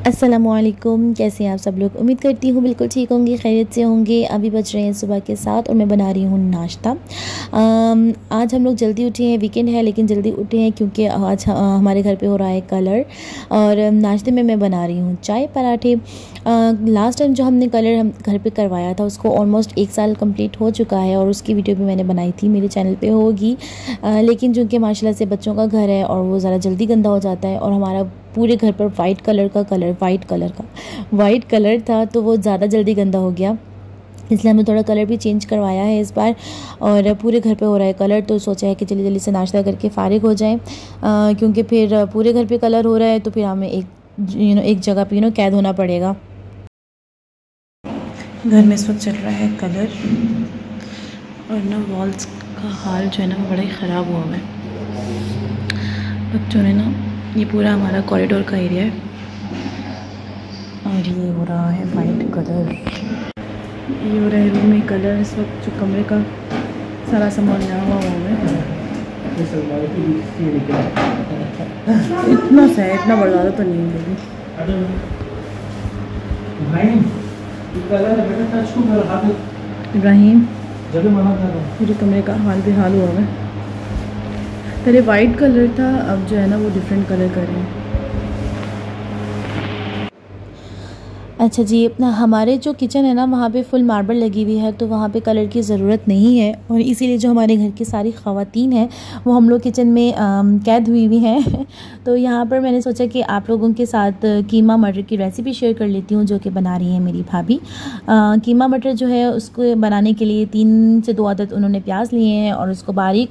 अस्सलामुअलैकुम, कैसे हैं आप सब लोग। उम्मीद करती हूँ बिल्कुल ठीक होंगे, खैरियत से होंगे। अभी बज रहे हैं सुबह के 7 और मैं बना रही हूँ नाश्ता। आज हम लोग जल्दी उठे हैं, वीकेंड है लेकिन जल्दी उठे हैं क्योंकि आज हमारे घर पे हो रहा है कलर। और नाश्ते में मैं बना रही हूँ चाय पराठे। लास्ट टाइम जो हमने कलर हम घर पे करवाया था उसको ऑलमोस्ट 1 साल कंप्लीट हो चुका है और उसकी वीडियो भी मैंने बनाई थी, मेरे चैनल पे होगी। लेकिन चूँकि माशाल्लाह से बच्चों का घर है और वो ज़रा जल्दी गंदा हो जाता है और हमारा पूरे घर पर वाइट कलर था तो वो ज़्यादा जल्दी गंदा हो गया, इसलिए हमने थोड़ा कलर भी चेंज करवाया है इस बार। और पूरे घर पे हो रहा है कलर तो सोचा है कि जल्दी जल्दी से नाश्ता करके फ़ारिग हो जाएं, क्योंकि फिर पूरे घर पे कलर हो रहा है तो फिर हमें एक जगह पे कैद होना पड़ेगा। घर में इस वक्त चल रहा है कलर और ना वॉल्स का हाल जो है ना बड़ा ही ख़राब हुआ है। बच्चों ने ना, ये पूरा हमारा कॉरिडोर का एरिया है और ये हो रहा है वाइट कलर, ये हो रहा है रूम में कलर। इस वक्त जो कमरे का सारा सामान नया हुआ है, इतना सा है, इतना बड़ा ज़्यादा तो नहीं है। इब्राहिम पूरे कमरे का हाल बेहाल हुआ है। पहले वाइट कलर था, अब जो है ना वो डिफरेंट कलर कर रहे हैं। अच्छा जी, अपना हमारे जो किचन है ना वहाँ पे फुल मार्बल लगी हुई है तो वहाँ पे कलर की ज़रूरत नहीं है और इसीलिए जो हमारे घर की सारी ख़वातीन हैं वो हम लोग किचन में कैद हुई हुई हैं। तो यहाँ पर मैंने सोचा कि आप लोगों के साथ कीमा मटर की रेसिपी शेयर कर लेती हूँ जो कि बना रही है मेरी भाभी। कीमा मटर जो है उसको बनाने के लिए 3 से 2 अदद उन्होंने प्याज लिए हैं और उसको बारीक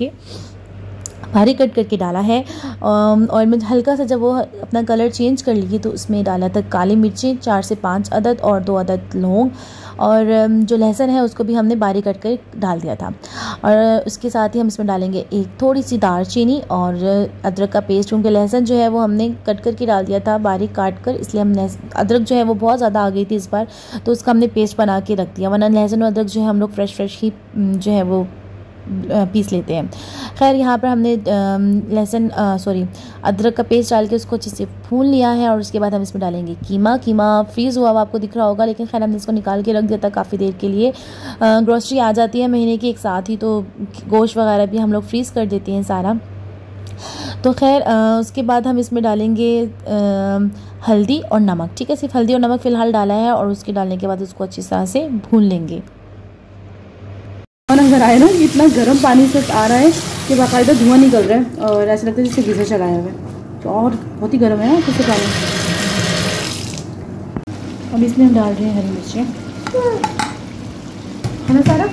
कट करके डाला है। और मैं हल्का सा जब वो अपना कलर चेंज कर ली तो उसमें डाला था काली मिर्चें 4 से 5 अदद और 2 अदद लौंग, और जो लहसुन है उसको भी हमने बारीक कट कर डाल दिया था। और उसके साथ ही हम इसमें डालेंगे एक थोड़ी सी दालचीनी और अदरक का पेस्ट, क्योंकि लहसुन जो है वो हमने कट करके डाल दिया था बारीक काट कर, इसलिए हमने अदरक जो है वो बहुत ज़्यादा आ गई थी इस बार तो उसका हमने पेस्ट बना के रख दिया, वरना लहसुन और अदरक जो है हम लोग फ्रेश ही जो है वो पीस लेते हैं। खैर यहाँ पर हमने अदरक का पेस्ट डाल के उसको अच्छे से भून लिया है और उसके बाद हम इसमें डालेंगे कीमा फ्रीज़ हुआ आपको दिख रहा होगा, लेकिन खैर हमने इसको निकाल के रख दिया था काफ़ी देर के लिए। ग्रोसरी आ जाती है महीने की एक साथ ही तो गोश्त वगैरह भी हम लोग फ्रीज़ कर देते हैं सारा। तो खैर उसके बाद हम इसमें डालेंगे हल्दी और नमक। ठीक है, सिर्फ हल्दी और नमक फ़िलहाल डाला है और उसके डालने के बाद उसको अच्छी तरह से भून लेंगे। और अगर आए ना, इतना गर्म पानी से आ रहा है कि बाकायदा धुआं निकल रहा है और ऐसा लगता है जैसे गीज़र चलाया हुआ है, तो और बहुत ही गर्म है ना कैसे पानी। अब इसमें हम डाल रहे हैं हरी मिर्चें, है ना सारा।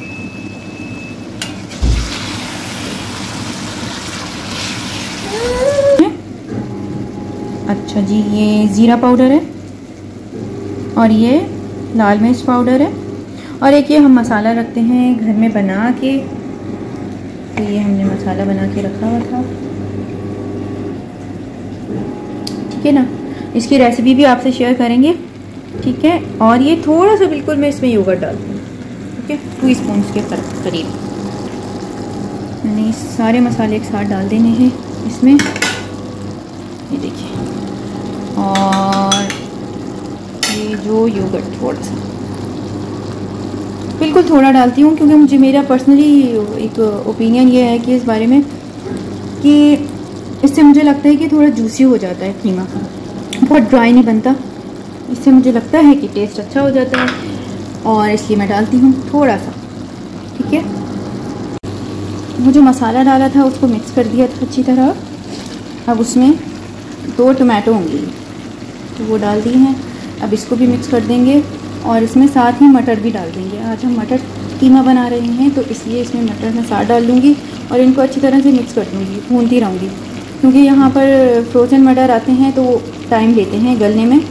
अच्छा जी, ये ज़ीरा पाउडर है और ये लाल मिर्च पाउडर है और एक ये हम मसाला रखते हैं घर में बना के, तो ये हमने मसाला बना के रखा हुआ था। ठीक है ना, इसकी रेसिपी भी आपसे शेयर करेंगे। ठीक है, और ये थोड़ा सा बिल्कुल मैं इसमें योगर्ट डालती हूँ। ठीक है, 2 स्पून के करीब मैंने सारे मसाले एक साथ डाल देने हैं इसमें, ये देखिए। और ये जो योगर्ट थोड़ा सा बिल्कुल थोड़ा डालती हूँ, क्योंकि मुझे मेरा पर्सनली एक ओपिनियन ये है कि इस बारे में कि इससे मुझे लगता है कि थोड़ा जूसी हो जाता है कीमा, बहुत ड्राई नहीं बनता। इससे मुझे लगता है कि टेस्ट अच्छा हो जाता है और इसलिए मैं डालती हूँ थोड़ा सा। ठीक है, वो जो मसाला डाला था उसको मिक्स कर दिया था अच्छी तरह। अब उसमें 2 टमाटो होंगे तो वो डाल दिए हैं, अब इसको भी मिक्स कर देंगे और इसमें साथ ही मटर भी डाल देंगे। आज हम मटर कीमा बना रहे हैं तो इसलिए इसमें मटर मैं साथ डाल दूँगी और इनको अच्छी तरह से मिक्स कर दूँगी, भूनती रहूँगी, क्योंकि यहाँ पर फ्रोज़न मटर आते हैं तो टाइम लेते हैं गलने में,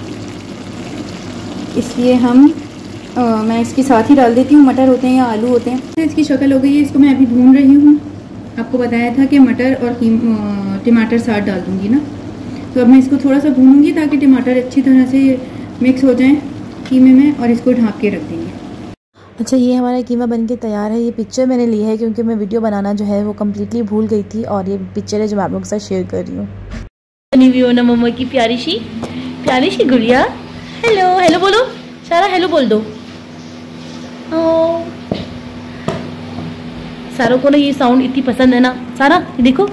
इसलिए मैं इसके साथ ही डाल देती हूँ। मटर होते हैं या आलू होते हैं, तो इसकी शक्ल हो गई है। इसको मैं अभी भून रही हूँ, आपको बताया था कि मटर और टमाटर साथ डाल दूँगी ना, तो अब मैं इसको थोड़ा सा भूनूँगी ताकि टमाटर अच्छी तरह से मिक्स हो जाएँ कीमे में और इसको ढक के रख देंगे। अच्छा, ये हमारा कीमा बनके तैयार है। ये पिक्चर मैंने ली है क्योंकि मैं वीडियो बनाना जो है वो कम्प्लीटली भूल गई थी और ये पिक्चर है जो मैं आप लोगों के साथ शेयर कर रही हूँ। बनी हुई हो ना मम्मा की प्यारी सी। प्यारी सी गुड़िया। हेलो हेलो बोलो सारा, हेलो बोल दो। सारों को ना ये साउंड इतनी पसंद है ना। सारा ये देखो,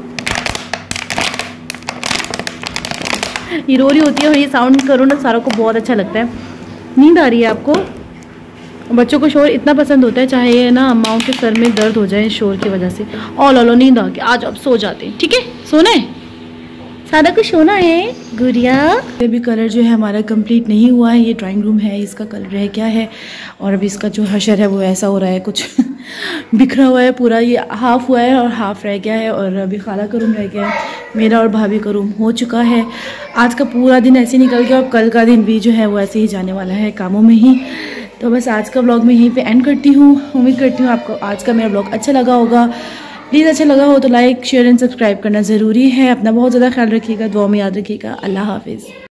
ये रो रही होती है और ये साउंड करो ना, सारों को बहुत अच्छा लगता है। नींद आ रही है आपको? बच्चों को शोर इतना पसंद होता है, चाहे ये ना अम्माओं के सर में दर्द हो जाए शोर की वजह से। और लो नींद आ गई, आज अब सो जाते हैं। ठीक है, सोना है, सारा कुछ सोना है गुड़िया। अभी कलर जो है हमारा कंप्लीट नहीं हुआ है। ये ड्राइंग रूम है, इसका कलर है क्या है, और अभी इसका जो हशर है वो ऐसा हो रहा है, कुछ बिखरा हुआ है पूरा। ये हाफ हुआ है और हाफ रह गया है, और अभी खाला का रूम रह गया है, मेरा और भाभी का रूम हो चुका है। आज का पूरा दिन ऐसे निकल गया और कल का दिन भी जो है वो ऐसे ही जाने वाला है कामों में ही। तो बस आज का व्लॉग मैं यहीं पे एंड करती हूँ। उम्मीद करती हूँ आपको आज का मेरा व्लॉग अच्छा लगा होगा। प्लीज़ अच्छा लगा हो तो लाइक शेयर एंड सब्सक्राइब करना ज़रूरी है। अपना बहुत ज़्यादा ख्याल रखिएगा, दुआ में याद रखिएगा। अल्लाह हाफिज़।